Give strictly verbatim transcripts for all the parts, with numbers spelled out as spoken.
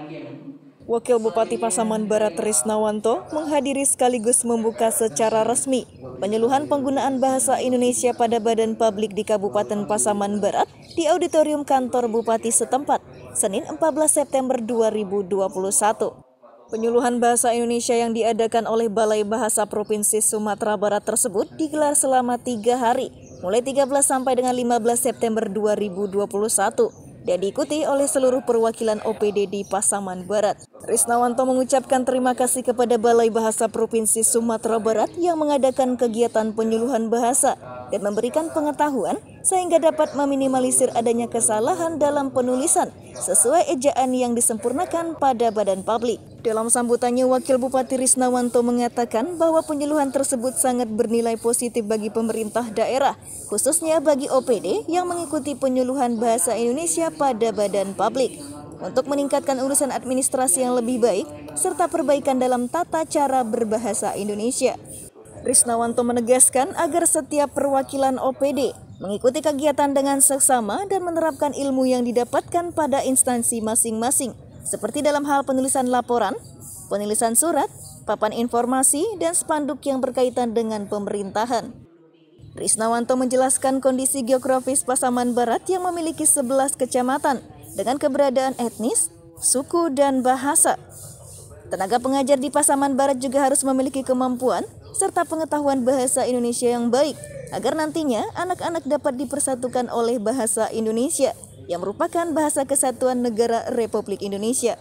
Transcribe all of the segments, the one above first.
Wakil Bupati Pasaman Barat Trisnawanto menghadiri sekaligus membuka secara resmi penyuluhan penggunaan bahasa Indonesia pada badan publik di Kabupaten Pasaman Barat di auditorium kantor Bupati setempat, Senin empat belas September dua ribu dua puluh satu. Penyuluhan bahasa Indonesia yang diadakan oleh Balai Bahasa Provinsi Sumatera Barat tersebut digelar selama tiga hari, mulai tiga belas sampai dengan lima belas September dua ribu dua puluh satu. Dan diikuti oleh seluruh perwakilan O P D di Pasaman Barat. Trisnawanto mengucapkan terima kasih kepada Balai Bahasa Provinsi Sumatera Barat yang mengadakan kegiatan penyuluhan bahasa dan memberikan pengetahuan sehingga dapat meminimalisir adanya kesalahan dalam penulisan sesuai ejaan yang disempurnakan pada badan publik. Dalam sambutannya, Wakil Bupati Trisnawanto mengatakan bahwa penyuluhan tersebut sangat bernilai positif bagi pemerintah daerah, khususnya bagi O P D yang mengikuti penyuluhan bahasa Indonesia pada badan publik, untuk meningkatkan urusan administrasi yang lebih baik, serta perbaikan dalam tata cara berbahasa Indonesia. Trisnawanto menegaskan agar setiap perwakilan O P D mengikuti kegiatan dengan seksama dan menerapkan ilmu yang didapatkan pada instansi masing-masing, seperti dalam hal penulisan laporan, penulisan surat, papan informasi, dan spanduk yang berkaitan dengan pemerintahan. Trisnawanto menjelaskan kondisi geografis Pasaman Barat yang memiliki sebelas kecamatan dengan keberadaan etnis, suku, dan bahasa. Tenaga pengajar di Pasaman Barat juga harus memiliki kemampuan serta pengetahuan bahasa Indonesia yang baik, agar nantinya anak-anak dapat dipersatukan oleh bahasa Indonesia, yang merupakan bahasa kesatuan negara Republik Indonesia.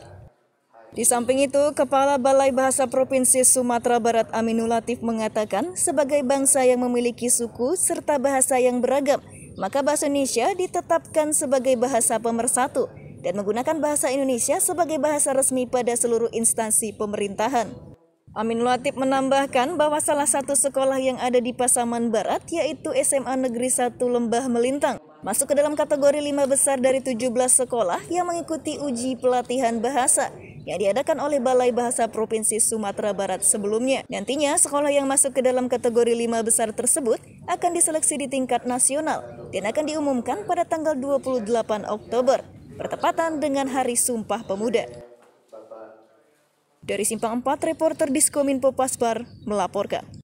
Di samping itu, Kepala Balai Bahasa Provinsi Sumatera Barat Aminul Latif mengatakan, sebagai bangsa yang memiliki suku serta bahasa yang beragam, maka bahasa Indonesia ditetapkan sebagai bahasa pemersatu dan menggunakan bahasa Indonesia sebagai bahasa resmi pada seluruh instansi pemerintahan. Aminul Latif menambahkan bahwa salah satu sekolah yang ada di Pasaman Barat, yaitu S M A Negeri satu Lembah Melintang, masuk ke dalam kategori lima besar dari tujuh belas sekolah yang mengikuti uji pelatihan bahasa yang diadakan oleh Balai Bahasa Provinsi Sumatera Barat sebelumnya. Nantinya, sekolah yang masuk ke dalam kategori lima besar tersebut akan diseleksi di tingkat nasional dan akan diumumkan pada tanggal dua puluh delapan Oktober, bertepatan dengan Hari Sumpah Pemuda. Dari Simpang empat, reporter Diskominfo Paspar melaporkan.